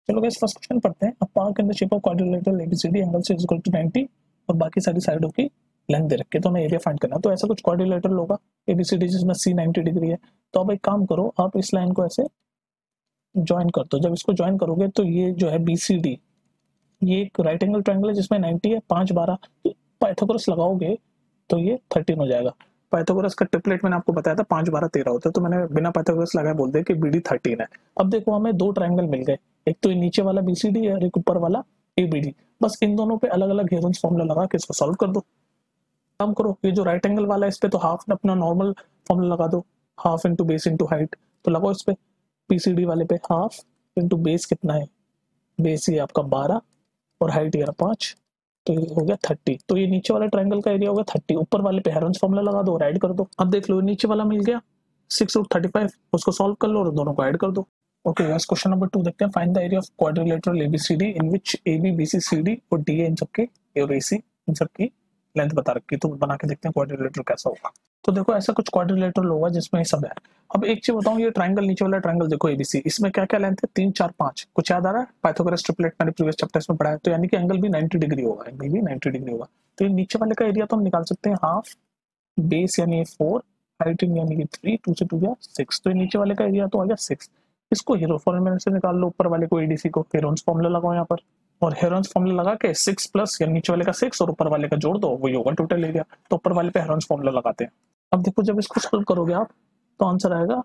चलो guys first question पढ़ते हैं। A park in the shape of quadrilateral ABCD angle से इज इक्वल टू 90 और बाकी सारी साइडों की लेंथ दे रखी है, तो हमें एरिया फाइंड करना है। तो ऐसा कुछ क्वाड्रिलेटरल होगा एबीसीडी जिसमें सी 90 डिग्री है। तो अब एक काम करो, आप इस लाइन को ऐसे ज्वाइन कर दो। जब इसको ज्वाइन करोगे तो ये जो है बीसीडी, ये एक राइट एंगल ट्रायंगल है जिसमें 90 है, 5 12 पाइथागोरस लगाओगे तो ये 13 हो जाएगा। पाइथागोरस का ट्रिपलेट मैंने आपको बताया था 5 12 13 होता है, तो मैंने बिना पाइथागोरस लगाए बोल दिया कि बीडी 13 है। अब देखो हमें दो ट्रायंगल मिल गए, एक तो नीचे वाला बीसीडी है और एक ऊपर वाला एबीडी। बस इन दोनों पे अलग अलग हेरोन्स फॉर्मूला लगा के इसको सॉल्व कर दो। काम करो, ये जो राइट एंगल वाला है इस पे तो हाफ अपना नॉर्मल फॉर्मूला लगा दो, half into base into height. तो लगाओ इस पे पीसीडी वाले पे हाफ इंटू बेस कितना है, बेस ये आपका 12 और हाइट ये 5, तो ये हो गया 30। तो ये नीचे वाला ट्रायंगल का एरिया हो गया 30। ऊपर वाले पे हेरोन्स फॉर्मूला लगा दो और ऐड कर दो। अब देख लो नीचे वाला मिल गया 6√35, उसको सॉल्व कर लो और दोनों को ऐड कर दो। ओके गाइस, क्वेश्चन नंबर 2 देखते हैं। Find the area of quadrilateral ABCD in which AB BC CD और डीए इन सबकी और एसी इन सबकी लेंथ बता रखी है। तो बना के देखते हैं क्वाड्रिलेटरल कैसा होगा। तो देखो ऐसा कुछ क्वाड्रिलेटरल होगा जिसमें ये सब है। अब एक चीज बताऊं, ये ट्रायंगल नीचे वाला ट्रायंगल देखो एबीसी, इसमें क्या क्या लेंथ है 3 4 5। कुछ याद आ रहा है? पाइथागोरस ट्रिपलेट मैंने प्रीवियस चैप्टर्स में पढ़ा है, तो यानी कि एंगल भी 90 डिग्री होगा, एंगल भी 90 डिग्री होगा। तो ये नीचे वाले का एरिया तो हम निकाल सकते हैं हाफ, बेस यानी 4, हाइट यानी कि 3, 2 से 2 गया 6। तो ये नीचे वाले का एरिया तो आ गया 6। इसको हीरो फॉर्मूला से निकाल लो, ऊपर वाले को एडीसी को हेरोन्स फॉर्मूला लगाओ यहाँ पर, और हेरोन्स फॉर्मूला लगा के 6 प्लस या नीचे वाले का 6 और ऊपर वाले का जोड़ दो, वही होगा टोटल एरिया। तो ऊपर वाले पे हेरोन्स फॉर्मूला लगाते हैं। अब देखो जब इसको सॉल्व करोगे आप तो आंसर आएगा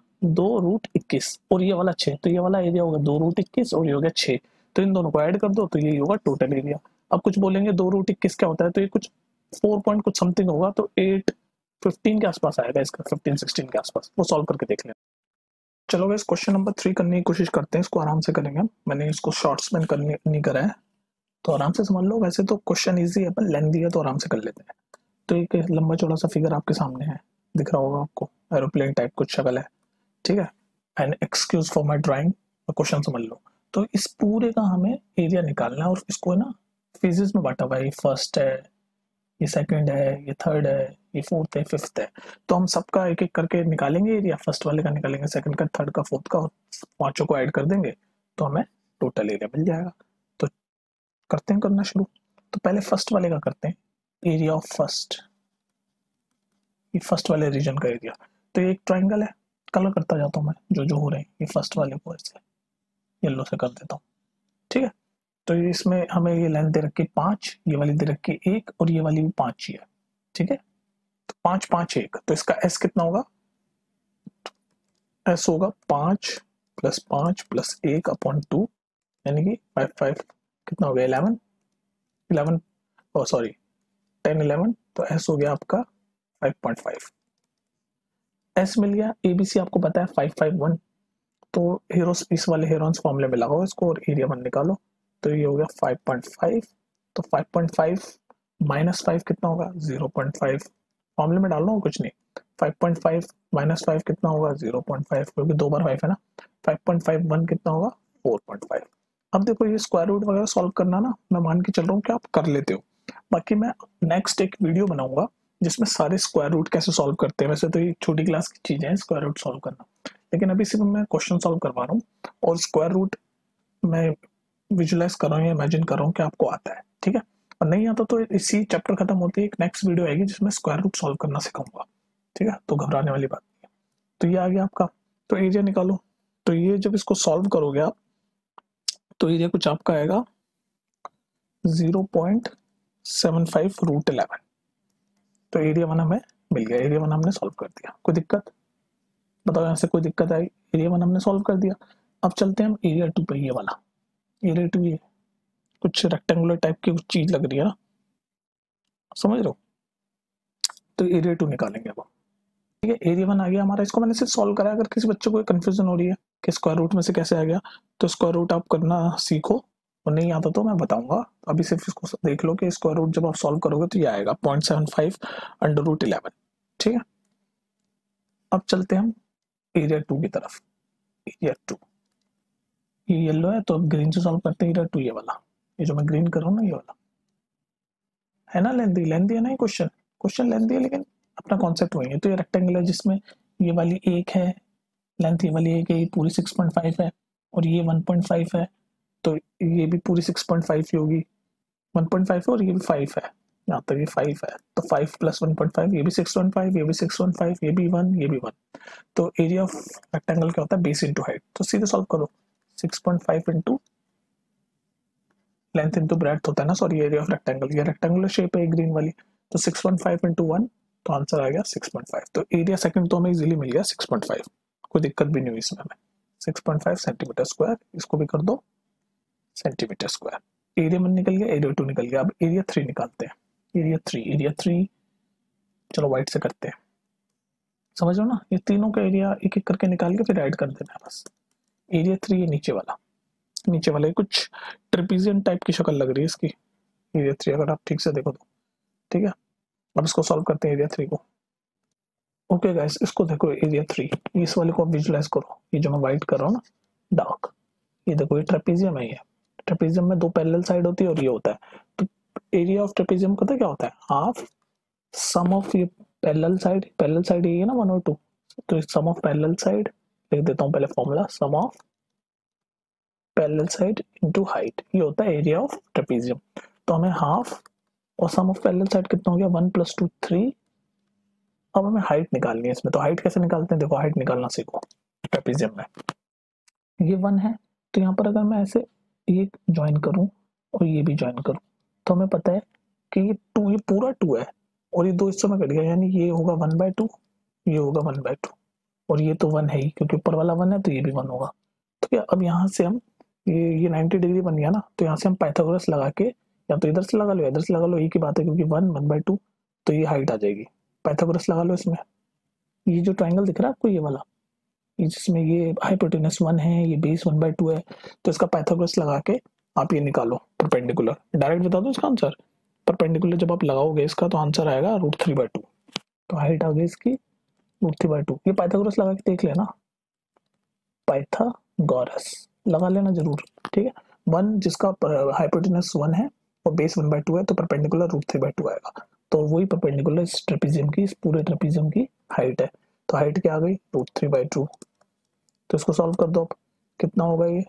2√21 और ये वाला 6, तो ये वाला एरिया होगा 2√21 और ये हो गया 6। तो इन दोनों को ऐड कर दो तो ये होगा टोटल एरिया। अब कुछ बोलेंगे 2√21 क्या होता है, तो ये कुछ 4 पॉइंट कुछ समथिंग होगा, तो 815 के आसपास आएगा इसका, 15-16 के आसपास। वो सॉल्व करके देख लें। चलो इस क्वेश्चन नंबर 3 करने की कोशिश करते हैं, इसको आराम से करेंगे। मैंने इसको शॉर्ट्स में करने नहीं करा है, तो आराम से समझ लो। वैसे तो क्वेश्चन इजी है पर लेंथी है, तो आराम से कर लेते हैं। तो एक लंबा चौड़ा सा फिगर आपके सामने है, दिख रहा होगा आपको, एरोप्लेन टाइप कुछ शक्ल है, ठीक है। And excuse for my drawing, question समझ लो। तो इस पूरे का हमें एरिया निकालना है और इसको है ना फेजेस में बांटा हुआ है। ये फर्स्ट है, ये सेकंड है, ये थर्ड है, ये फोर्थ है, फिफ्थ है। तो हम सबका एक एक करके निकालेंगे एरिया, फर्स्ट वाले का निकालेंगे, सेकंड का, थर्ड का, फोर्थ का, और पांचों को ऐड कर देंगे तो हमें टोटल एरिया मिल जाएगा। तो करते हैं करना शुरू। तो पहले फर्स्ट वाले का करते हैं, एरिया ऑफ फर्स्ट, ये फर्स्ट वाले रीजन का एरिया। तो ये एक ट्राइंगल है, कलर करता जाता हूँ मैं जो जो हो रहे हैं। ये फर्स्ट वाले को ऐसे येलो से कर देता हूँ, ठीक है। तो इसमें हमें ये लेंथ दे रखी 5, ये वाली दे रखी 1 और ये वाली भी 5 ही है, ठीक है। तो 5 5 1, तो इसका एस कितना होगा, एस होगा 5 + 5 + 1/2, यानी कि 5 5 कितना हो गया 11 11, ओ सॉरी 10 11। तो एस हो गया आपका 5.5। एस मिल गया। एबीसी आपको पता है 551। तो हेरोस इस वाले हेरोन्स फॉर्मूले में लगाओ इसको और एरिया 1 निकालो। तो ये हो गया 5.5। तो 5.5 - 5 कितना होगा 0.5। फॉर्मूले में डाल लो कुछ नहीं। 5.5 - 5 कितना होगा 0.5, क्योंकि 2 बार 5 है ना। 5.51 कितना होगा 4.5। अब देखो ये स्क्वायर रूट वगैरह सॉल्व करना ना, मैं मान के चल रहा हूँ कि आप कर लेते हो। बाकी मैं नेक्स्ट एक वीडियो बनाऊंगा जिसमें सारे स्क्वायर रूट कैसे सॉल्व करते हैं। वैसे तो ये छोटी क्लास की चीजें हैं स्क्वायर रूट सॉल्व करना, लेकिन अभी सिर्फ मैं क्वेश्चन सॉल्व करवा रहा हूँ और स्क्वायर रूट मैं विजुलाइज कर रहा हूँ या इमेजिन कर रहा हूँ कि आपको आता है, ठीक है। और नहीं आता तो इसी चैप्टर खत्म होती है एक नेक्स्ट वीडियो आएगी जिसमें स्क्वायर रूट सॉल्व करना सिखाऊंगा, ठीक है। तो घबराने वाली बात नहीं है। तो ये आ गया आपका। तो एरिया निकालो। तो ये जब इसको सॉल्व करोगे आप तो एरिया कुछ आपका आएगा 0.75√11। तो एरिया 1 हमें मिल गया, एरिया 1 हमने सॉल्व कर दिया। कोई दिक्कत बताओ, यहाँ से कोई दिक्कत आई? एरिया 1 हमने सॉल्व कर दिया। अब चलते हैं हम एरिया 2 पे। ये वाला एरिया 2 ये कुछ रेक्टेंगुलर टाइप की कुछ चीज लग रही है ना, समझ रहे हो। तो एरिया 2 निकालेंगे अब, ठीक है। एरिया 1 आ गया हमारा, इसको मैंने सिर्फ सॉल्व करा। अगर किसी बच्चे को कंफ्यूजन हो रही है कि स्क्वायर रूट में से कैसे आ गया, तो स्क्वायर रूट आप करना सीखो, और नहीं आता तो मैं बताऊंगा। अभी सिर्फ इसको देख लो कि स्क्वायर रूट जब आप सॉल्व करोगे तो ये आएगा 0.75/√11, ठीक है। अब चलते हैं हम एरिया 2 की तरफ। एरिया 2 ये येलो है, तो अब ग्रीन से सॉल्व करते हैं एरिया 2। ये वाला, ये जो मैं ग्रीन कर रहा हूँ ना, ये वाला है ना लेंथी, लेंथी है ना ये क्वेश्चन, क्वेश्चन लेंथी है लेकिन अपना कॉन्सेप्ट वही है। तो ये रेक्टेंगल है जिसमें ये वाली 1 है लेंथ, ये वाली 1 है, ये पूरी 6.5 है और ये 1.5 है, तो ये भी पूरी 6.5 ही होगी, 1.5 और ये भी 5 है, यहाँ तक ये 5 है, तो 5 प्लस 1.5, ये भी 6.5, ये भी 6.5, ये भी 1, ये भी 1। तो एरिया ऑफ रेक्टेंगल क्या होता है, बेस इंटू हाइट। तो सीधे सॉल्व करो, 6.5 इंटू लेंथ इंटू ब्रेड्थ होता है ना, सॉरी एरिया ऑफ रेक्टेंगल, ये रेक्टेंगुलर शेप है ग्रीन वाली, तो 6.5 इंटू 1, तो आंसर आ गया 6.5। तो एरिया सेकंड तो हमें इजीली मिल गया 6.5, कोई दिक्कत भी नहीं हुई इसमें हमें। 6.5 सेंटीमीटर स्क्वायर, इसको भी कर दो सेंटीमीटर स्क्वायर। एरिया 1 निकल गया, एरिया 2 निकल गया। अब एरिया 3 निकालते हैं, एरिया 3 चलो वाइट से करते हैं, समझ लो ना, ये तीनों का एरिया एक एक करके निकाल के फिर ऐड कर देना है बस। एरिया 3 ये नीचे वाला ये कुछ ट्रिपीजियन टाइप की शक्ल लग रही है इसकी, एरिया 3 अगर आप ठीक से देखो तो, ठीक है। अब इसको सॉल्व करते हैं एरिया 3 को। ओके गाइस, इसको देखो एरिया 3, इस वाले को आप विजुलाइज करो, ये जो मैं वाइट कर रहा हूँ ना डार्क, ये देखो ये ट्रेपेजियम है, ये ट्रेपेजियम में 2 पैरेलल साइड होती है और ये होता है। तो एरिया ऑफ ट्रेपेजियम पता क्या होता है, हाफ सम ऑफ ये पैरेलल साइड ये है ना 1 और 2, तो सम ऑफ पैरेलल साइड लिख देता हूँ पहले formula, sum of parallel side into height, ये होता है एरिया ऑफ ट्रेपेजियम। तो हमें हाफ और सम ऑफ पैरेलल साइड कितना हो गया, 1 + 2 3। अब हमें हाइट निकालनी है इसमें, तो हाइट कैसे निकालते हैं, देखो हाइट निकालना सीखो। ट्रेपेजियम में ये 1 है, तो यहाँ पर अगर मैं ऐसे ये ज्वाइन करूँ और ये भी ज्वाइन करूँ, तो हमें पता है कि ये 2, ये पूरा 2 है और ये 2 हिस्सों में कट गया, यानी ये होगा 1/2, ये होगा 1/2, और ये तो 1 है ही क्योंकि ऊपर वाला 1 है, तो ये भी 1 होगा। तो क्या अब यहाँ से हम ये 90 डिग्री बन गया ना, तो यहाँ से हम पाइथागोरस लगा के, या तो इधर से लगा लो या इधर से लगा लो, एक ही बात है, क्योंकि 1/2, तो ये हाइट आ जाएगी। पाइथागोरस लगा लो इसमें। ये जो ट्राइंगल दिख रहा है आपको ये वाला, ये जिसमें ये हाइपोटेनस 1 है, ये बेस 1/2 है, तो इसका पाइथागोरस लगा के आप ये निकालो परपेंडिकुलर। डायरेक्ट बता दो इसका आंसर, परपेंडिकुलर जब आप लगाओगे इसका तो आंसर आएगा √3/2। तो हाइट आ गई इसकी √3/2। ये पाइथागोरस लगा के देख लेना, पाइथागोरस लगा लेना जरूर, ठीक है। 1 जिसका हाइपोटेनस 1 है और बेस 1/2 है, तो परपेंडिकुलर √3/2 आएगा। तो वही परपेंडिकुलर इस ट्रेपेजियम की, इस पूरे ट्रेपेजियम की हाइट है। तो हाइट क्या आ गई, √3/2। तो इसको सॉल्व कर दो, कितना होगा ये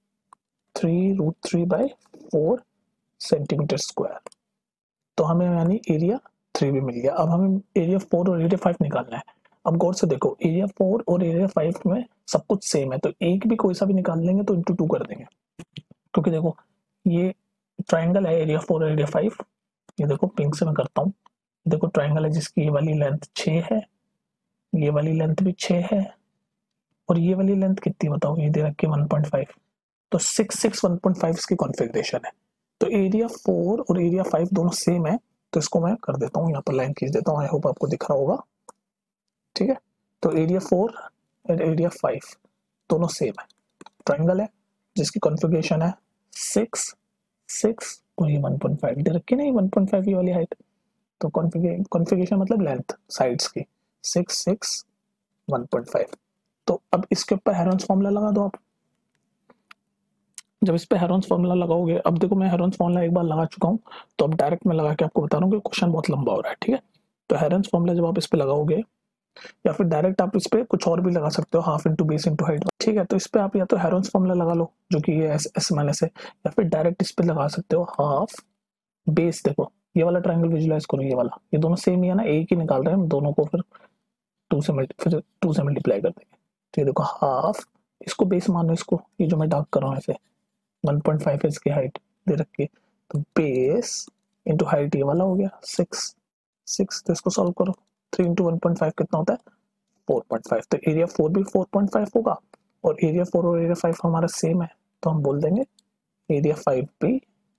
3√3/4 सेंटीमीटर स्क्वायर। तो हमें यानी एरिया 3 भी मिल गया। अब हमें एरिया 4 और एरिया 5 निकालना है। अब गौर से देखो, एरिया 4 और एरिया 5 में सब कुछ सेम है, तो एक भी कोई सा भी निकाल लेंगे तो इंटू 2 कर देंगे, क्योंकि देखो ये ट्राइंगल है एरिया 4 और एरिया 5। ये देखो पिंक से मैं करता हूँ, देखो ट्राइंगल है जिसकी ये वाली लेंथ 6 है, ये वाली लेंथ भी 6 है, और ये वाली लेंथ कितनी बताओ, ये दे रखी है 1.5, तो 6 6 1.5 इसकी कॉन्फ़िगरेशन है। तो एरिया 4 और एरिया 5 दोनों सेम है, तो इसको मैं कर देता हूँ यहाँ पर लाइन खींच देता हूँ, आई होप आपको दिख रहा होगा, ठीक है। तो एरिया 4 और एरिया 5 दोनों सेम है, ट्राइंगल है जिसकी कॉन्फ़िगरेशन है 6 6 और ये 1.5 दे रखी नहीं, 1.5 ये वाली हाइट। तो कॉन्फ़िगरेशन मतलब लेंथ साइड्स की 6 6 1.5। तो अब इसके ऊपर हेरोन्स फॉर्मूला लगा दो आप। जब इस पे हेरोन्स फॉर्मूला लगाओगे, अब देखो मैं हेरोन्स फॉर्मूला एक बार लगा चुका हूँ, तो अब डायरेक्ट मैं लगा के आपको बता रहा हूँ कि क्वेश्चन बहुत लंबा हो रहा है, ठीक है। तो हेरोन्स फॉर्मूला जब आप इस पे लगाओगे, या फिर डायरेक्ट आप इस पे कुछ और भी लगा सकते हो, half into base into height, ठीक है। तो इस पे आप या तो हेरोन्स फॉर्मूला लगा लो जो कि ये एस माइनस है, या फिर डायरेक्ट इस पे लगा सकते हो हाफ बेस। देखो ये वाला ट्राइंगल विजुलाइज करो, ये वाला, ये दोनों सेम ही है ना, एक ही निकाल रहे हैं हम, दोनों को फिर 2 से मल्टीप्लाई कर देंगे। तो ये देखो हाफ, इसको बेस मानो, इसको ये जो मैं डार्क कर रहा हूँ ऐसे 1.5 है इसकी हाइट दे रखी है, तो बेस इंटू हाइट ये वाला हो गया 6 6। तो इसको सॉल्व करो, 3 इंटू 1.5 कितना होता है 4.5। तो एरिया 4 भी 4.5 होगा, और एरिया 4 और एरिया 5 हमारा सेम है, तो हम बोल देंगे एरिया 5 भी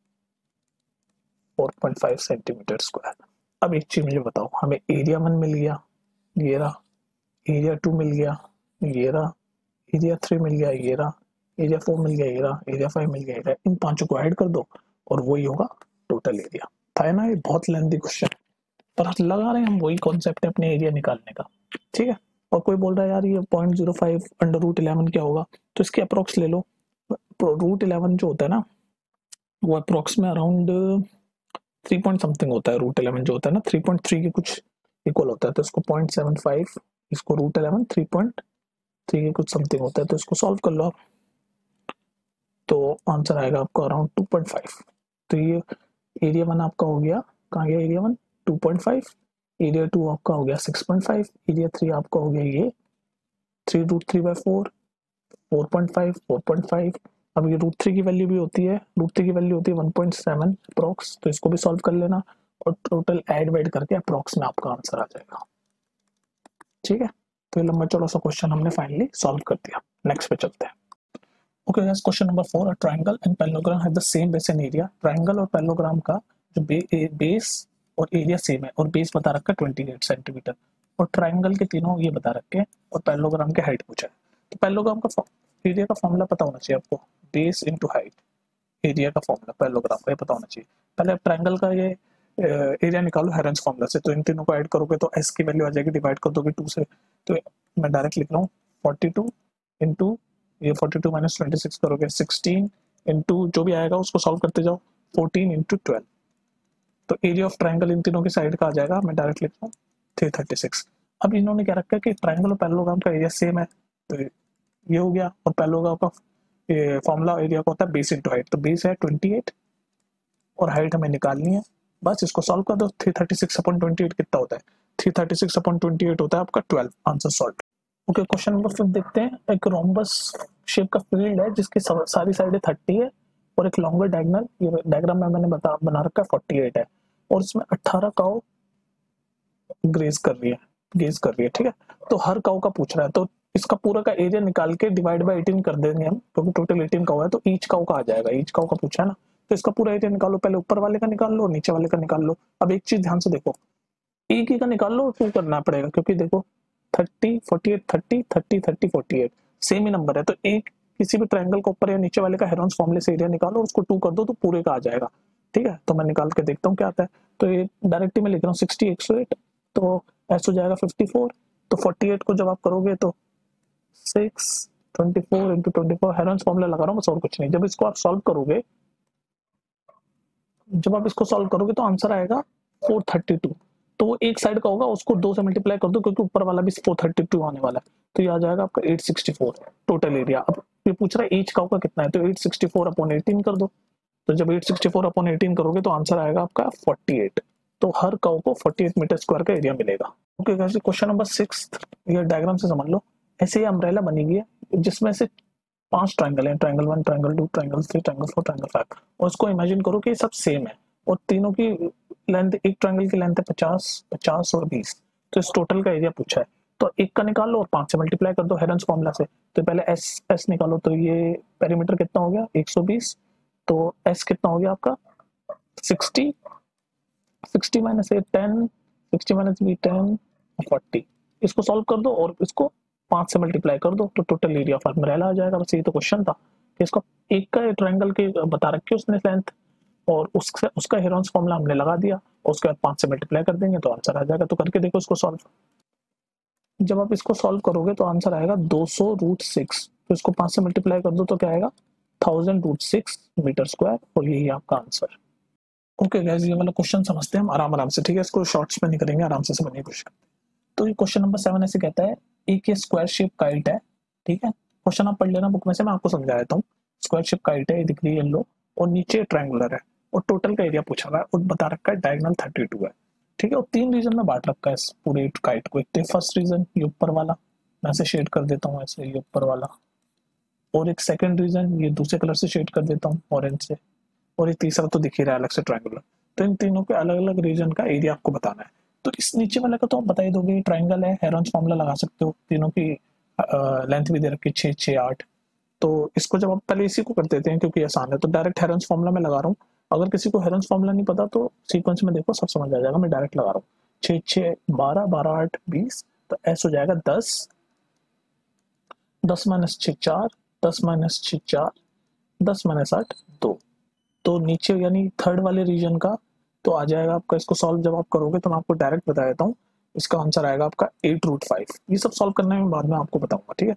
4.5 सेंटीमीटर स्क्वायर। अब एक चीज मुझे बताओ, हमें एरिया 1 मिल गया, ये रहा, एरिया 2 मिल गया, ये रहा, एरिया 3 मिल गया, ये रहा, एरिया 4 मिल गया, ये रहा, एरिया 5 मिल गया, ये रहा। इन पांचों को ऐड कर दो और वही होगा टोटल एरिया। था ना, ये बहुत लेंथी क्वेश्चन, पर लगा रहे हैं हम वही कॉन्सेप्ट है अपने एरिया निकालने का, ठीक है। और कोई बोल रहा है यार ये 0.05 √11 क्या होगा, तो इसके अप्रोक्स ले लो। √11 जो होता है ना, वो अप्रोक्स में अराउंड 3 पॉइंट समथिंग होता है। √11 जो होता है ना 3.3 के कुछ इक्वल होता है, तो इसको 0.75, इसको √11 3.3 के कुछ समथिंग होता है, तो इसको सॉल्व कर लो आप। तो आंसर आएगा आपका अराउंड 2.5। तो ये एरिया 1 आपका हो गया, कहाँ गया एरिया 1 2.5, एरिया 2 आपका हो गया 6.5, एरिया 3 आपका हो गया ये 3√3/4 4.5 4.5। अब ये √3 की वैल्यू भी होती है, √3 की वैल्यू होती है 1.7 अप्रॉक्स, तो इसको भी सॉल्व कर लेना और टोटल ऐड वैड करके अप्रॉक्स में आपका आंसर आ जाएगा। ठीक है, तो ये लंबा चौड़ा सा क्वेश्चन हमने फाइनली सॉल्व कर दिया। नेक्स्ट पे चलते हैं। Okay guys, question number 4, a triangle and parallelogram have the same base and area. Triangle और पैरेललोग्राम का जो बेस और एरिया सेम है, और बेस बता रखा है 28 सेंटीमीटर, और ट्रायंगल के तीनों ये बता रखे हैं, और पैरेललोग्राम के हाइट पूछा है। तो पैरेललोग्राम का एरिया का फॉर्मूला पता होना चाहिए आपको, बेस इंटू हाइट, एरिया का फॉर्मूला पैरेललोग्राम का ये पता होना चाहिए। पहले आप ट्रायंगल का ये एरिया निकालो हेरेंस फॉर्मूला से, तो इन तीनों को ऐड करोगे तो एस की वैल्यू आ जाएगी, डिवाइड कर दोगे 2 से, तो मैं डायरेक्ट लिख रहा हूँ 42 इंटू ये 42 माइनस 26 करोगे 16 इंटू जो भी आएगा उसको सॉल्व करते जाओ 14 इंटू 12, तो एरिया ऑफ ट्रायंगल इन तीनों की साइड का आ जाएगा, मैं डायरेक्ट लिख रहा हूँ 336। अब इन्होंने क्या रखा है कि ट्रायंगल और पैरेललोग्राम का एरिया सेम है, तो ये हो गया, और पैरेललोग्राम का फॉर्मूला एरिया का होता है बेस इंटू हाइट, तो बेस है 28 और हाइट हमें निकालनी है, बस इसको सॉल्व कर दो। 336/28 कितना होता है, 336/28 होता है आपका 12, answer solve. Okay, question number 5 देखते हैं। एक रोम्बस शेप का फील्ड है जिसकी सारी साइडें 30 है, और एक लॉन्गर डायगोनल, ये डायग्राम में मैंने बना रखा है 48 है, और इसमें 18 काउ ग्रेज कर रही है, ठीक है। तो हर काउ का पूछ रहा है, तो इसका पूरा का एरिया निकाल के डिवाइड बाय 18 कर देंगे हम, क्योंकि टोटल 18 काउ है, तो ईच काउ का आ जाएगा, ईच काउ का पूछा है ना, तो इसका पूरा एरिया निकालो, पहले ऊपर वाले का निकाल लो, नीचे वाले का निकाल लो। अब एक चीज ध्यान से देखो, एक ही का निकाल लो, 2 करना पड़ेगा, क्योंकि देखो 30 48 30 30 30 48 सेम ही नंबर है, तो एक किसी भी ट्रायंगल का ऊपर या नीचे वाले का हेरोन्स फॉर्मूले से एरिया निकालो, उसको 2 कर दो तो पूरे का आ जाएगा। ठीक है, तो मैं निकाल के देखता हूँ क्या आता है। तो ये डायरेक्ट ही मैं लिख रहा हूँ 60 108, तो ऐसा हो जाएगा 54, तो 48 को जब आप करोगे तो 6 24 इंटू 24, हेरोन्स फॉर्मूला लगा रहा हूँ बस, और कुछ नहीं। जब इसको आप सॉल्व करोगे तो आंसर आएगा 432, तो वो एक साइड का होगा, उसको 2 से मल्टीप्लाई कर दो, क्योंकि ऊपर वाला भी 432 आने वाला है, तो ये आ जाएगा आपका 864 टोटल एरिया। अब ये पूछ रहा है ईच काउ का कितना है, तो 864/18 कर दो, तो जब 864/18 करोगे तो आंसर आएगा आपका 48, तो हर काउ को 48 मीटर स्क्वायर का एरिया मिलेगा। ओके गाइस, क्वेश्चन नंबर 6, ये डायग्राम से समझ लो, ऐसे ही अम्ब्रेला बनी हुई है जिसमें से 5 ट्रायंगल हैं, triangle 1 triangle 2 triangle 3 triangle 4 triangle 5, और उसको इमेजिन करो कि ये सब सेम है, और तीनों की लेंथ, एक ट्रायंगल की लेंथ है 50 50 और 20, तो इस टोटल का एरिया पूछा है, तो एक का निकाल लो और 5 से मल्टीप्लाई कर दो हेरेंस फॉर्मूला से। तो पहले एस निकालो, तो ये पेरीमीटर कितना हो गया 120, तो एस कितना हो गया आपका 60, 60 माइनस 8 10, 60 माइनस बी 10 40, इसको सॉल्व कर दो और इसको 5 से मल्टीप्लाई कर दो, तो टोटल एरिया ऑफ अम्ब्रेला आ जाएगा। बस यही तो क्वेश्चन था कि इसका एक का ट्रायंगल के बता रखी है उसने लेंथ, और उसका हेरोन्स फॉर्मूला हमने लगा दिया, और उसके बाद 5 से मल्टीप्लाई कर देंगे तो आंसर आ जाएगा। तो करके देखो इसको सॉल्व, जब आप इसको सॉल्व करोगे तो आंसर आएगा 200√6, तो इसको 5 से मल्टीप्लाई कर दो तो क्या आएगा 1000√6 मीटर स्क्वायर, और यही आपका आंसर। ओके गाइस, ये वाला क्वेश्चन समझते हैं हम आराम से, ठीक है, इसको शॉर्ट्स में नहीं करेंगे, आराम से समझने की कोशिश करते हैं। तो ये क्वेश्चन नंबर 7 ऐसे कहता है, एक ये स्क्वायर शेप काइट है, ठीक है, क्वेश्चन आप पढ़ लेना बुक में से, मैं आपको समझा देता हूँ। स्क्वायर शेप काइट है, ये दिख रही है येलो, और नीचे ट्रायंगुलर है, और टोटल का एरिया पूछा हुआ है, और बता रखा है डायगोनल 32 है, ठीक है, और 3 रीजन में बांट रखा है इस पूरे काइट को। एक तो फर्स्ट रीजन ये ऊपर वाला, मैं ऐसे शेड कर देता हूँ ऐसे, ये ऊपर वाला, और एक सेकंड रीजन ये दूसरे कलर से शेड कर देता हूँ ऑरेंज से, और ये तीसरा तो दिख ही रहा है अलग से ट्रायंगुलर। तो इन तीनों के अलग अलग रीजन का एरिया आपको बताना है। तो इस नीचे वाले का तो आप बता ही दोगे, ट्रायंगल है, हेरोन्स फॉर्मूला लगा सकते हो, तीनों की लेंथ भी दे रखी 6 6 8, तो इसको जब आप पहले इसी को कर देते हैं क्योंकि आसान है, तो डायरेक्ट हेरोन्स फॉर्मूला में लगा रहा हूँ। अगर किसी को हेरोन्स फॉर्मूला नहीं पता तो सीक्वेंस में देखो सब समझ आ जाएगा, मैं डायरेक्ट लगा रहा हूँ 6 6 12 12 8 20, तो ऐसा हो जाएगा 10 10 माइनस 6 4, 10 माइनस 6 4, 10 माइनस 8 2, तो नीचे यानी थर्ड वाले रीजन का तो आ जाएगा आपका। इसको सॉल्व जब आप करोगे तो मैं आपको डायरेक्ट बता देता हूँ, इसका आंसर आएगा आपका 8√5। ये सब सॉल्व करने में बाद में आपको बताऊंगा, ठीक है,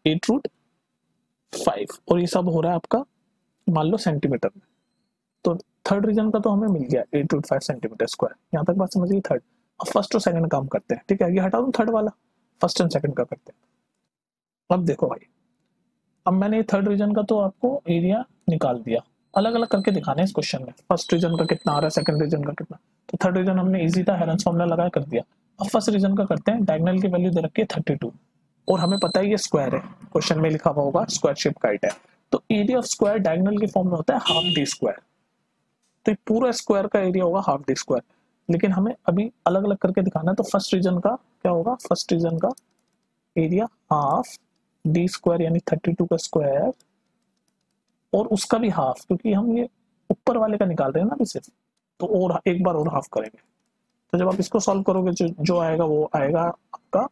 8√5, और ये सब हो रहा है आपका मान लो सेंटीमीटर में। तो थर्ड रीजन का तो हमें मिल गया 8√5 सेंटीमीटर स्क्वायर, यहाँ तक बात समझिए थर्ड। अब फर्स्ट और सेकंड काम करते हैं, ठीक है, ये हटा दूं थर्ड वाला, फर्स्ट एंड सेकंड का करते हैं। अब देखो भाई, अब मैंने थर्ड रीजन का तो आपको एरिया निकाल दिया। अलग अलग करके दिखाना है इस क्वेश्चन में, फर्स्ट रीजन का कितना आ रहा है, सेकंड रीजन का कितना। तो थर्ड रीजन हमने इजी था, हेरेंस फॉर्मूला लगा कर दिया। अब फर्स्ट रीजन का करते हैं। डायगोनल की वैल्यू दे रखी है 32 और हमें पता है ये स्क्वायर है, क्वेश्चन में लिखा हुआ होगा स्क्वायर शेप काइट है। तो एरिया ऑफ स्क्वायर डायगोनल की फॉर्म में होता है हाफ डी स्क्वायर। तो ये पूरा स्क्वायर का एरिया होगा हाफ डी स्क्वायर, लेकिन हमें अभी अलग अलग करके दिखाना है। तो फर्स्ट रीजन का क्या होगा, फर्स्ट रीजन का एरिया हाफ डी स्क्वायर यानी 32 का स्क्वायर और उसका भी हाफ, क्योंकि हम ये ऊपर वाले का निकाल रहे हैं ना अभी सिर्फ, तो और एक बार और हाफ करेंगे। तो जब आप इसको सॉल्व करोगे जो आएगा वो आएगा आपका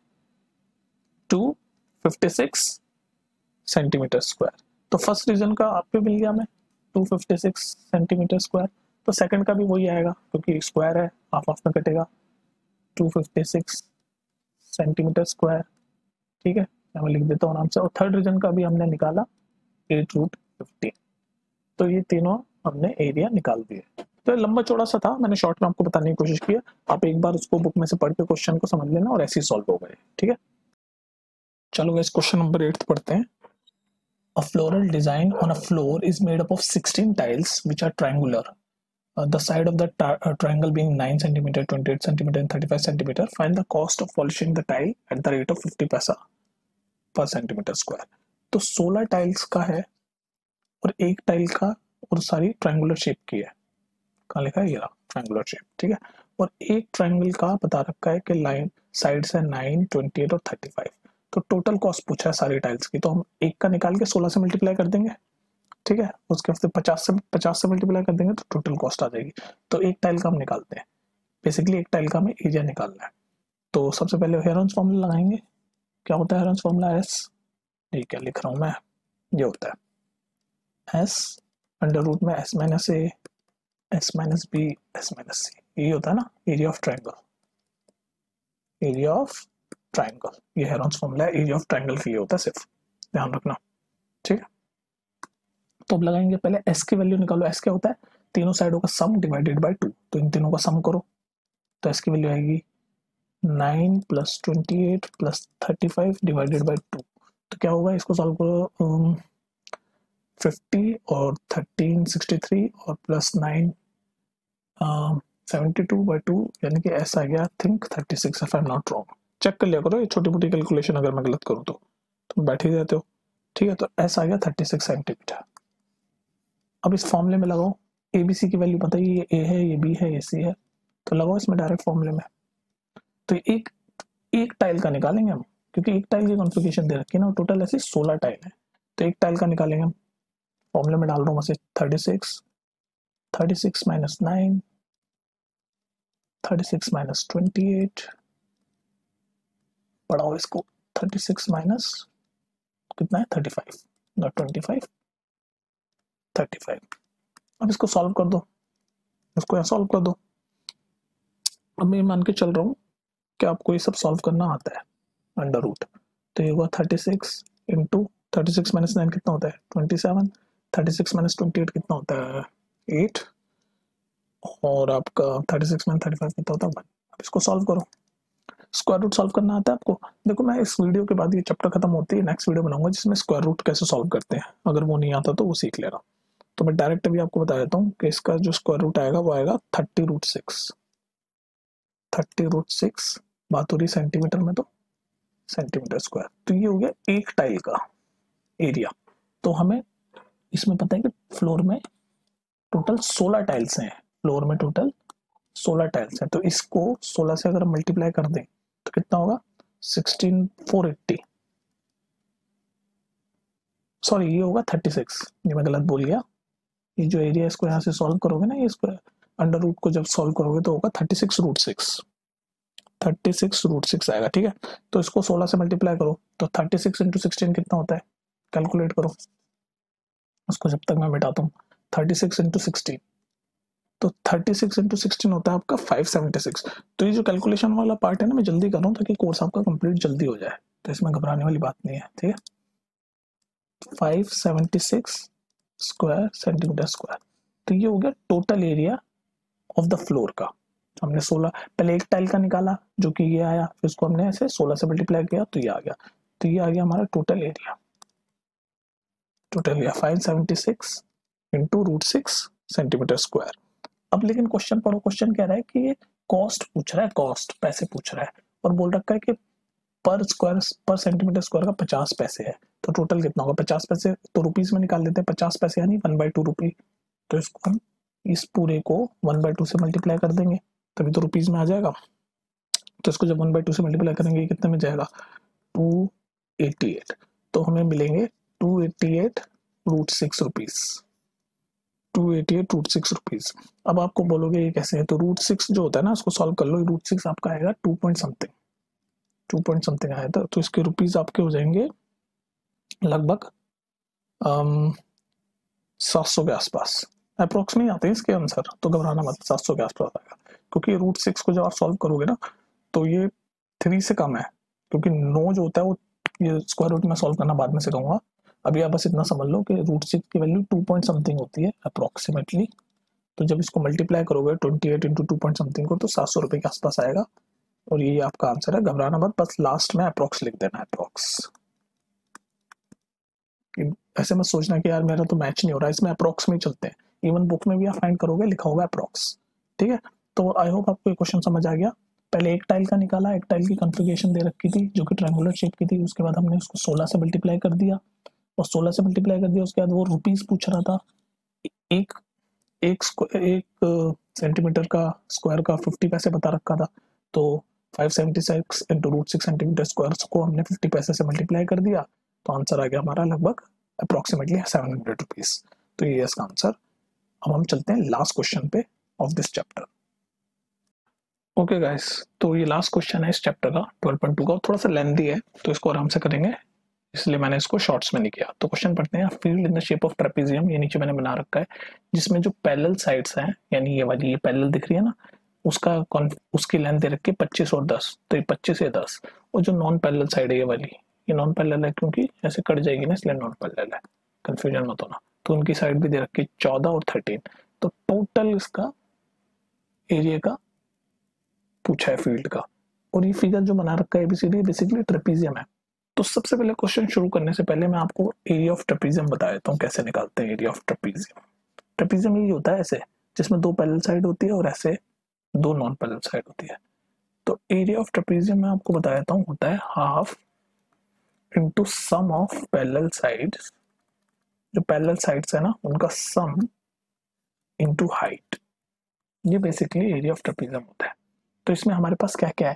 256 सेंटीमीटर स्क्वायर। तो फर्स्ट रीजन का आपको मिल गया हमें 256 सेंटीमीटर स्क्वायर। तो सेकंड का भी वही आएगा क्योंकि स्क्वायर है, हाफ हाफ में कटेगा, 256 सेंटीमीटर स्क्वायर। ठीक है, मैं लिख देता हूँ नाम से। और थर्ड रीजन का भी हमने निकाला 8√15। तो ये तीनों हमने एरिया निकाल दिए। तो लंबा चौड़ा सा था, मैंने शॉर्ट में आपको बताने की कोशिश की है। आप एक बार उसको बुक में से पढ़ के क्वेश्चन को समझ लेना और ऐसे ही सॉल्व हो गए। ठीक है, चलो इस क्वेश्चन नंबर 8 पढ़ते हैं। A floral design on a floor is made up of 16 tiles which are triangular. The side of the triangle being 9 cm, 28 cm and 35 cm. Find the cost of polishing the tile at the rate of 50 पैसा per centimeter square. तो 16 tiles का है और एक tile का और सारी triangular shape की है। कहाँ लिखा है, ये ट्रायंगुलर शेप। ठीक है, और एक ट्रायंगल का बता रखा है कि लाइन साइड से 9, 28 और 35। तो टोटल कॉस्ट पूछा है सारी टाइल्स की, तो हम एक का निकाल के 16 से मल्टीप्लाई कर देंगे। ठीक है, उसके बाद 50 से मल्टीप्लाई कर देंगे तो टोटल कॉस्ट आ जाएगी। तो एक टाइल का हम निकालते हैं। बेसिकली एक टाइल का हमें एरिया निकालना है। तो सबसे पहले हेरोन्स फॉर्मूला लगाएंगे। क्या होता है हेरोन्स फॉर्मूला, एस, ठीक है लिख रहा हूँ मैं, ये होता है एस अंडर रूट में S minus A, S minus B, S minus C. ये होता है ना area of triangle, area of triangle. ये हेरोन्स फॉर्मूला है, एरिया ऑफ ट्रायंगल के लिए होता है, सिर्फ ध्यान रखना। ठीक है, तो अब लगाएंगे पहले एस की वैल्यू निकालो। एस क्या होता है, तीनों साइडों का सम डिवाइडेड बाय 2। तो इन तीनों का सम करो तो एस की वैल्यू आएगी 9 + 28 + 35 डिवाइडेड बाय 2। तो क्या होगा, इसको सॉल्व करो, 50 और 13 63 और +9 72/2 यानी कि एस आ गया think 36 if I am not wrong. Check कर लिया करो, ये छोटी मोटी कैलकुलेशन अगर मैं गलत करूँ तो तुम बैठ ही जाते हो। ठीक है, तो एस आ गया 36 सेंटीमीटर। अब इस फॉर्मूले में लगाओ, ए बी सी की वैल्यू पता ही, ये ए है, ये बी है, ये सी है, तो लगाओ इसमें डायरेक्ट फॉर्मूले में। तो एक एक टाइल का निकालेंगे हम, क्योंकि एक टाइल की कॉन्फ़िगरेशन दे रखी है ना, टोटल ऐसे 16 टाइल है। तो एक टाइल का निकालेंगे हम। फॉर्मूले में डाल रहा हूँ वैसे 36 -9, 36 - 28, बढ़ाओ इसको, 36 माइनस कितना है 35, नॉट 25, 35। अब इसको सॉल्व कर दो, इसको यहाँ सॉल्व कर दो। अब मैं मान के चल रहा हूँ कि आपको ये सब सॉल्व करना आता है अंडर रूट। तो ये हुआ 36 इंटू 36 - 9 कितना होता है 27, 36 - 28 कितना होता है 8, और आपका 36 - 35 कितना होता है 1। अब इसको सॉल्व करो, स्क्वायर रूट सॉल्व करना आता है आपको। देखो मैं इस वीडियो के बाद, ये चैप्टर खत्म होती है, नेक्स्ट वीडियो बनाऊंगा जिसमें स्क्वायर रूट कैसे सॉल्व करते हैं। अगर वो नहीं आता तो वो सीख लेना। तो मैं डायरेक्ट अभी आपको बता देता हूँ कि इसका जो स्क्वायर रूट आएगा वो आएगा 30√6। 30√6 बात हो रही सेंटीमीटर में, तो सेंटीमीटर स्क्वायर। तो ये हो गया एक टाइल का एरिया। तो हमें इसमें पता है कि फ्लोर में टोटल 16 टाइल्स हैं, फ्लोर में टोटल 16 टाइल्स हैं। तो इसको 16 से अगर मल्टीप्लाई कर दें तो कितना होगा 16480, सॉरी ये होगा 36, ये मैं गलत बोल गया। ये जो एरिया इसको यहाँ से सॉल्व करोगे ना, ये इसको अंडर रूट को जब सॉल्व करोगे तो होगा 36√6, 36√6 आएगा। ठीक है, तो इसको 16 से मल्टीप्लाई करो तो 36 × 16 कितना होता है, कैलकुलेट करो उसको जब तक मैं मिटाता हूँ। 36 × 16, तो 36 × 16 होता है आपका 576। तो ये जो कैलकुलेशन वाला पार्ट है ना, मैं जल्दी कर रहा हूँ ताकि कोर्स आपका कंप्लीट जल्दी हो जाए, तो इसमें घबराने वाली बात नहीं है। ठीक है, 576 स्क्वायर सेंटीमीटर स्क्वायर। तो ये हो गया total area of the floor का। हमने 16 पहले एक टाइल का निकाला जो कि ये आया, फिर उसको हमने ऐसे 16 से मल्टीप्लाई किया तो ये आ गया। तो ये आ गया हमारा total area, 576 into √6 centimeter square. अब लेकिन क्वेश्चन पढ़ो, क्वेश्चन कह रहा है कि ये कॉस्ट पूछ रहा है, कॉस्ट पैसे पूछ रहा है, और बोल रखा है कि पर सेंटीमीटर स्क्वायर का 50 पैसे है। तो टोटल कितना होगा 50 पैसे, तो रुपीज में निकाल देते हैं 50 पैसे यानी 1/2 रुपी। तो इसको हम इस पूरे को 1/2 से मल्टीप्लाई कर देंगे तभी तो रुपीज में आ जाएगा। तो इसको जब 1/2 से मल्टीप्लाई करेंगे कितने में जाएगा 288। तो हमें मिलेंगे 288 √6 रुपीज, 288 √6 रुपीज। अब आपको बोलोगे ये कैसे है, तो √6 जो होता है ना उसको सॉल्व कर लो। √6 आपका आएगा 2 पॉइंट समथिंग आया था, तो इसके रुपीज आपके हो जाएंगे लगभग 700 के आसपास, अप्रोक्स नहीं आते इसके आंसर, तो घबराना मत, 700 के आसपास आएगा। क्योंकि √6 को जब आप सॉल्व करोगे ना तो ये 3 से कम है, क्योंकि 9 जो होता है वो ये स्क्वायर रूट में सॉल्व करना बाद में सिखाऊंगा। अभी आप बस इतना समझ लो कि √6 की वैल्यू 2 पॉइंट समथिंग होती है अप्रोक्सीमेटली। तो जब इसको मल्टीप्लाई करोगे 28 इंटू 2 पॉइंट समथिंग को, तो 700 रुपये के आसपास आएगा। और ये आपका आंसर है, घबराना मत, बस लास्ट में अप्रोक्स लिख देना, अप्रोक्स। ऐसे मत सोचना कि यार मेरा तो मैच नहीं हो रहा, इसमें अप्रोक्स में चलते हैं। इवन बुक में भी आप फाइंड करोगे लिखा होगा अप्रोक्स, ठीक है। तो आई होप आपको ये क्वेश्चन समझ आ गया। पहले एक टाइल का निकाला, एक टाइल की कॉन्फ़िगरेशन दे रखी थी जो कि ट्रायंगुलर शेप की थी, उसके बाद हमने उसको 16 से मल्टीप्लाई कर दिया, और 16 से मल्टीप्लाई कर दिया, उसके बाद वो रुपीस पूछ रहा था। एक एक सेंटीमीटर का स्क्वायर का 50 पैसे बता रखा था, तो 576 इंटू √6 सेंटीमीटर स्क्वायर को हमने 50 पैसे से मल्टीप्लाई कर दिया, तो आंसर आ गया हमारा लगभग अप्रोक्सीमेटली 700 रुपीज। तो ये इसका आंसर। अब हम चलते हैं लास्ट क्वेश्चन पे of this chapter. Okay guys, तो ये लास्ट क्वेश्चन है इस चैप्टर का 12.2 का, थोड़ा सा लेंथी है तो इसको आराम से करेंगे, इसलिए मैंने इसको शॉर्ट्स में नहीं किया। तो क्वेश्चन पढ़ते हैं, field in the shape of trapezium, ये नीचे मैंने बना रखा है, जिसमें जो पैरेलल साइड्स हैं, यानी ये वाली ये पैरेलल दिख रही है ना, उसकी लेंथ दे रखी है 25 और 10, तो ये 25 या 10। और जो नॉन पैरेलल साइड है ये वाली, ये नॉन पैरेलल है क्योंकि ऐसे कट जाएगी ना, इसलिए नॉन पैरेलल है, कंफ्यूजन मत होना। तो उनकी साइड भी दे रखी है 14 और 13। तो टोटल इसका एरिया का पूछा है फील्ड का। और ये फिगर जो बना रखा है एबीसीडी बेसिकली ट्रेपेजियम है। तो सबसे पहले क्वेश्चन शुरू करने से पहले मैं आपको एरिया ऑफ ट्रेपेजियम बता देता हूँ कैसे निकालते हैं एरिया ऑफ ट्रेपेजियम। ट्रेपेजियम ये होता है ऐसे, जिसमें 2 पैरेलल साइड होती है और ऐसे 2 नॉन पैरेलल साइड होती है। तो एरिया ऑफ ट्रेपेजियम मैं आपको बता देता हूँ, होता है half into sum of parallel sides, जो पैरेलल साइड्स है ना उनका सम इंटू हाइट। ये बेसिकली एरिया ऑफ ट्रेपेजियम होता है। तो इसमें हमारे पास क्या क्या है,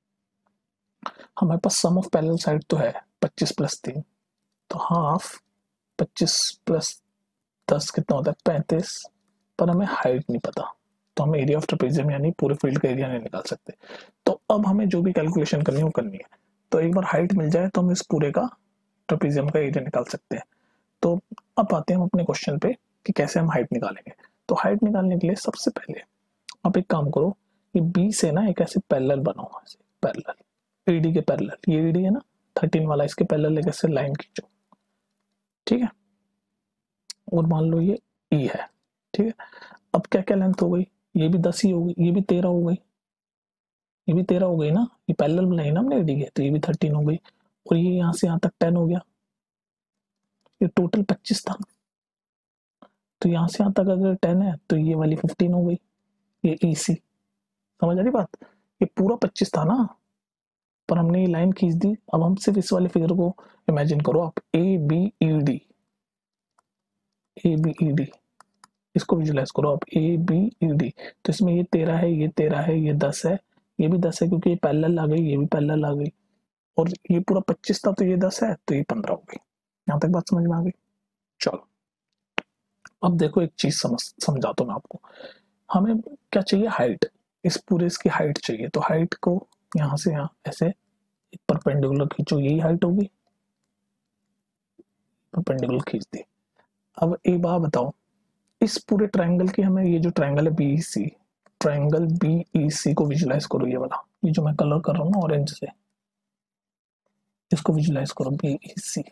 हमारे पास सम ऑफ पैरेलल साइड तो है 25 + 3, तो हाफ 25 + 10 कितना होता है 35, पर हमें हाइट नहीं पता, तो हमें एरिया ऑफ ट्रेपेजियम यानी पूरे फील्ड का एरिया नहीं निकाल सकते। तो अब हमें जो भी कैलकुलेशन करनी है वो करनी है। तो एक बार हाइट मिल जाए तो हम इस पूरे का ट्रेपेजियम का एरिया निकाल सकते हैं। तो अब आते हैं हम अपने क्वेश्चन पे कि कैसे हम हाइट निकालेंगे। तो हाइट निकालने के लिए सबसे पहले आप एक काम करो, ये बी से ना एक ऐसे पैरेलल बनाओ, ऐसे पैरेलल ईडी के पैरेलल, ये ईडी है ना 13 वाला, इसके पैरेलल एक ऐसे लाइन खींचो, ठीक है। और मान लो ये ई है, ठीक है। अब क्या क्या लेंथ हो गई, ये भी 10 ही हो गई, ये भी 13 हो गई, ये भी 13 हो गई ना, ये पैरेलल बनाई ना हमने ईडी के, तो ये भी 13 हो गई। और ये यहाँ से यहाँ तक 10 हो गया, ये टोटल 25 था। तो यहाँ से यहाँ तक अगर 10 है तो ये वाली 15 हो गई, ये ई सी। समझ आ रही बात, ये पूरा 25 था ना, पर हमने ये लाइन खींच दी। अब हम सिर्फ इस वाले फिगर को इमेजिन करो आप, A B E D, A B E D, इसको विजुलाइज करो आप, ए बी ई डी। तो इसमें ये 13 है, ये 13 है, ये 10 है, ये भी 10 है क्योंकि ये पैरेलल आ गई, ये भी पैरेलल आ गई, और ये पूरा 25 था तो ये 10 है, तो ये 15 हो गई। यहाँ तक बात समझ में आ गई। चलो अब देखो एक चीज समझाता हूँ मैं आपको, हमें क्या चाहिए हाइट, इस पूरे इसकी हाइट चाहिए। तो हाइट को यहाँ से यहाँ ऐसे परपेंडिकुलर खींचो, यही हाइट होगी, परपेंडिकुलर खींच दी। अब एक बात बताओ, इस पूरे ट्रायंगल की हमें, ये जो ट्रायंगल है बीईसी, ट्रायंगल बीईसी को विजुलाइज करो, ये वाला, ये जो मैं कलर कर रहा हूँ ना ऑरेंज से, इसको विजुलाइज करो बीईसी।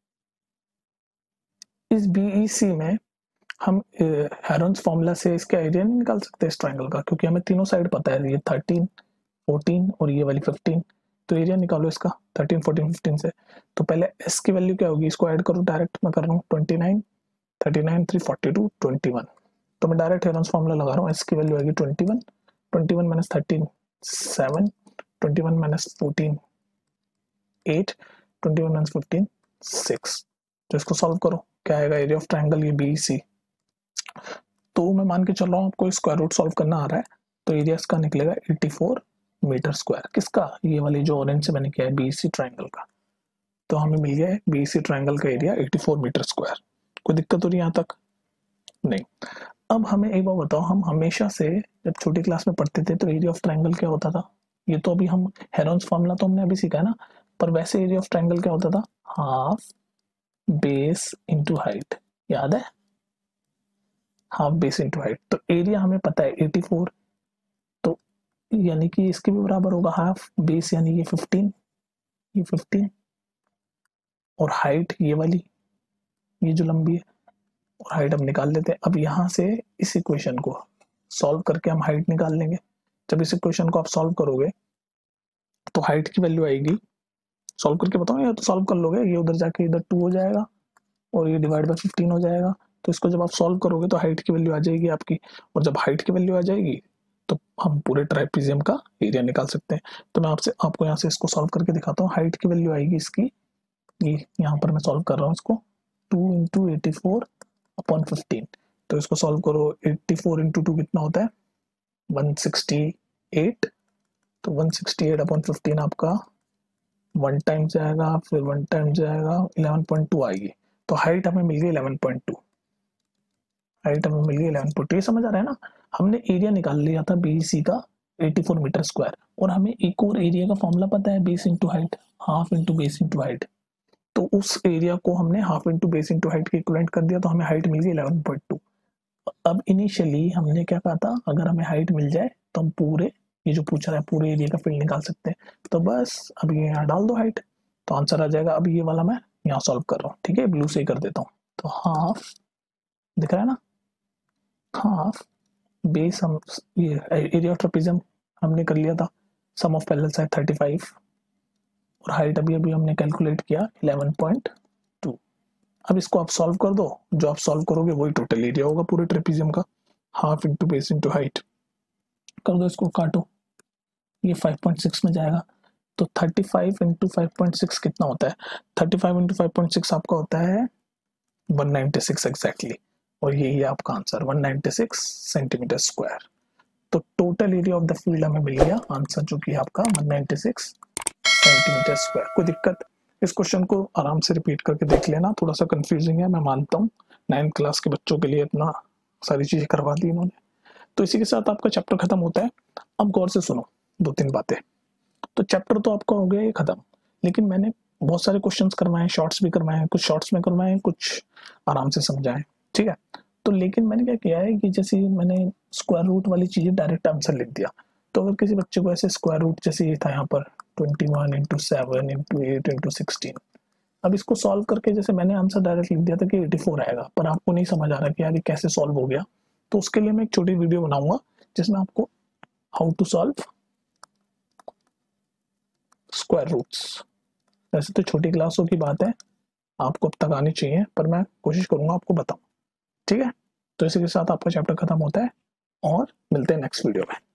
इस बीईसी में हम हेरोन्स फॉर्मूला से इसका एरिया नहीं निकाल सकते इस ट्रायंगल का, क्योंकि हमें तीनों साइड पता है, ये 13 14 और ये वाली 15। तो एरिया निकालो इसका 13 14 15 से। तो पहले एस की वैल्यू क्या होगी, इसको ऐड करो डायरेक्ट, मैं कर रहा हूँ 29 39 3 42 21। तो मैं डायरेक्ट हेरोन्स फॉर्मूला लगा रहा हूँ, एस की वैल्यू आएगी 21, 21 माइनस 13 7, 21 माइनस 14 8, 21 माइनस 15 6। तो इसको सॉल्व करो, क्या आएगा एरिया ऑफ ट्राइंगल ये BEC। तो मैं मान के चल रहा हूँ आपको स्क्वायर रूट सॉल्व करना आ रहा है, तो एरिया इसका निकलेगा 84 मीटर स्क्वायर। किसका? ये वाली जो ऑरेंज से मैंने किया है BEC ट्राइंगल का। तो हमें मिल गया है BEC ट्राइंगल का एरिया 84 मीटर स्क्वायर। कोई दिक्कत हो रही है यहाँ तक? नहीं। अब हमें एक बार बताओ, हम हमेशा से जब छोटी क्लास में पढ़ते थे तो एरिया ऑफ ट्राइंगल क्या होता था? ये तो अभी हम हेरोन्स फॉर्मूला तो हमने अभी सीखा है ना, पर वैसे एरिया ऑफ ट्राइंगल क्या होता था? हाफ बेस इंटू हाइट, याद है? Half base into height. तो एरिया हमें पता है 84, तो यानी कि इसके भी बराबर होगा हाफ बेस, यानी ये 15, ये 15 और हाइट ये वाली, ये जो लंबी है, और हाइट हम निकाल लेते हैं। अब यहाँ से इस इक्वेशन को सॉल्व करके हम हाइट निकाल लेंगे। जब इस इक्वेशन को आप सॉल्व करोगे तो हाइट की वैल्यू आएगी, सॉल्व करके बताओ, या तो सॉल्व कर लोगे, ये उधर जाके इधर 2 हो जाएगा और ये डिवाइड बाय 15 हो जाएगा। तो इसको जब आप सॉल्व करोगे तो हाइट की वैल्यू आ जाएगी आपकी, और जब हाइट की वैल्यू आ जाएगी तो हम पूरे ट्राइपेजियम का एरिया निकाल सकते हैं। तो मैं आपको यहाँ से इसको सॉल्व करके दिखाता हूँ। हाइट की वैल्यू आएगी इसकी, ये यहाँ पर मैं सॉल्व कर रहा हूँ इसको, 2 इंटू 84 अपॉन 15। तो इसको सॉल्व करो, 84 इंटू 2 कितना होता है? 168। तो 168 अपॉन 15 आपका 1 टाइम जाएगा, फिर 1 टाइम जाएगा, 11.2 आएगी। तो हाइट हमें मिल गई 11.2। हाइट हमें मिल गई 11.2। ये समझ आ रहा है ना? हमने एरिया निकाल लिया था BEC का 84 मीटर स्क्वायर, और हमें एक और एरिया का फॉर्मूला पता है, base into height, half into base into height. तो उस एरिया को हमने half into base into height के इक्विवेलेंट कर दिया, तो हमें हाइट मिल गई 11.2। अब इनिशियली हमने क्या कहा था, अगर हमें हाइट मिल जाए तो हम पूरे, ये जो पूछ रहा है, पूरे एरिया का फील्ड निकाल सकते हैं। तो बस अब ये यहाँ डाल दो हाइट, तो आंसर आ जाएगा। अब ये वाला मैं यहाँ सॉल्व कर रहा हूँ, ठीक है, ब्लू से ही कर देता हूँ। तो हाफ, दिख रहा है ना, हाफ बेस, हम ये एरिया ऑफ ट्रेपेजियम हमने कर लिया था, सम ऑफ पैरेलल साइड 35, और हाइट अभी अभी हमने कैलकुलेट किया 11.2। अब इसको आप सॉल्व कर दो, जो आप सॉल्व करोगे वही टोटल एरिया होगा पूरे ट्रेपेजियम का, half into base into height. कर दो, इसको काटो, ये 5.6 में जाएगा। तो 35 इंटू 5.6 कितना होता है? 35 इंटू 5.6 आपका होता है 196 एग्जैक्टली, और यही है आपका आंसर, 196 सेंटीमीटर स्क्वायर। तो total area of the field हमें मिल गया आंसर, जो कि आपका 196 सेंटीमीटर स्क्वायर। कोई दिक्कत? इस क्वेश्चन को आराम से रिपीट करके देख लेना, थोड़ा सा कंफ्यूजिंग है, मैं मानता हूँ। 9th क्लास के बच्चों के लिए इतना सारी चीजें करवा दी इन्होंने। तो इसी के साथ आपका चैप्टर खत्म होता है। अब गौर से सुनो 2-3 बातें। तो चैप्टर तो आपका हो गया ये खत्म, लेकिन मैंने बहुत सारे क्वेश्चंस करवाए, शॉर्ट्स भी करवाए, कुछ शॉर्ट्स में करवाए, कुछ आराम से समझाए, ठीक है। तो लेकिन मैंने क्या किया है कि जैसे मैंने स्क्वायर रूट वाली चीजें डायरेक्ट आंसर लिख दिया। तो अगर किसी बच्चे को ऐसे स्क्वायर रूट, जैसे ये था यहाँ पर 21 इंटू 7 इंटू 8 इंटू 16, अब इसको सॉल्व करके जैसे मैंने आंसर डायरेक्ट लिख दिया था कि 84 आएगा, पर आपको नहीं समझ आ रहा कि यार ये कैसे सॉल्व हो गया। तो उसके लिए मैं एक छोटी वीडियो बनाऊंगा जिसमें आपको how to solve square roots. वैसे तो छोटी क्लासों की बात है, आपको अब तक आनी चाहिए, पर मैं कोशिश करूंगा आपको बताऊं, ठीक है। तो इसी के साथ आपका चैप्टर खत्म होता है, और मिलते हैं नेक्स्ट वीडियो में।